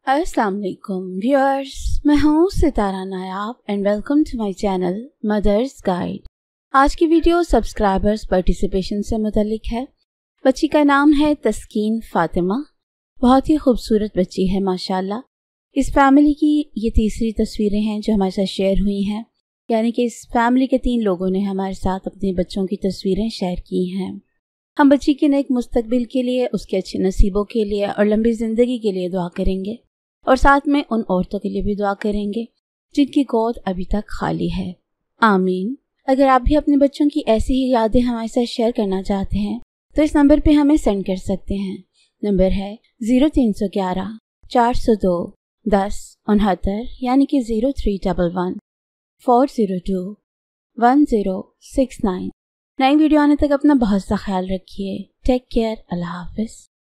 अस्सलाम वालेकुम व्यूअर्स, मैं हूँ Sitara Nayab and welcome to my channel Mother's Guide. आज की वीडियो सब्सक्राइबर्स पार्टिसिपेशन से मुतल्लिक है। बच्ची का नाम है तस्कीन फातिमा। बहुत ही खूबसूरत बच्ची है माशाल्लाह। इस फैमिली की ये तीसरी तस्वीरें हैं जो हमारे साथ शेयर हुई हैं, यानी कि इस फैमिली के 3 लोगों ने हमारे साथ अपने बच्चों की तस्वीरें शेयर की हैं। हम बच्ची के नेक मुस्तकबिल के लिए, उसके अच्छे नसीबों के लिए और लंबी ज़िंदगी के लिए दुआ करेंगे और साथ में उन औरतों के लिए भी दुआ करेंगे जिनकी गोद अभी तक खाली है। आमीन। अगर आप भी अपने बच्चों की ऐसी ही यादें हमारे साथ शेयर करना चाहते हैं तो इस नंबर पे हमें सेंड कर सकते हैं। नंबर है 0311 402 1069, यानी कि 0311 402 1069। नई वीडियो आने तक अपना बहुत सा ख्याल रखिए। Take care. अल्लाह हाफिज।